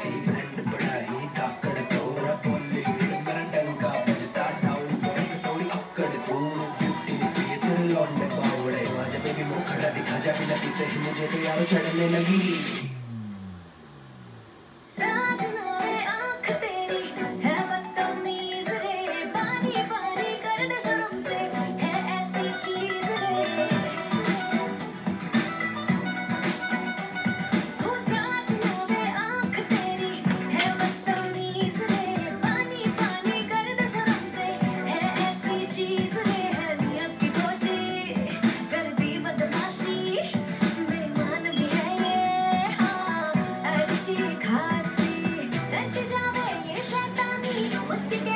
सी brand बड़ा ही ताकड़ तोरा बॉलीवुड मेरा डंका बजता डाउन बॉल थोड़ी अक्कड़ तोड़ ब्यूटी पे तेरे लौंडे बावड़े आजा बेबी मुंह खड़ा दिखा जा बिना पीते ही मुझे तो यार चढ़ने लगी साजना वे आँख तेरी है बदतमीज रे पानी पानी कर दे शर्म से है ऐसी चीज रे हो साजना वे आँख तेरी है बदतमीज रे पानी पानी कर दे शर्म से है ऐसी चीज रे है नियत की खोटी कर दी बदमाशी बेईमान भी है ये हाँ अच्छी खासी करके जावे ये शैतानी खुद के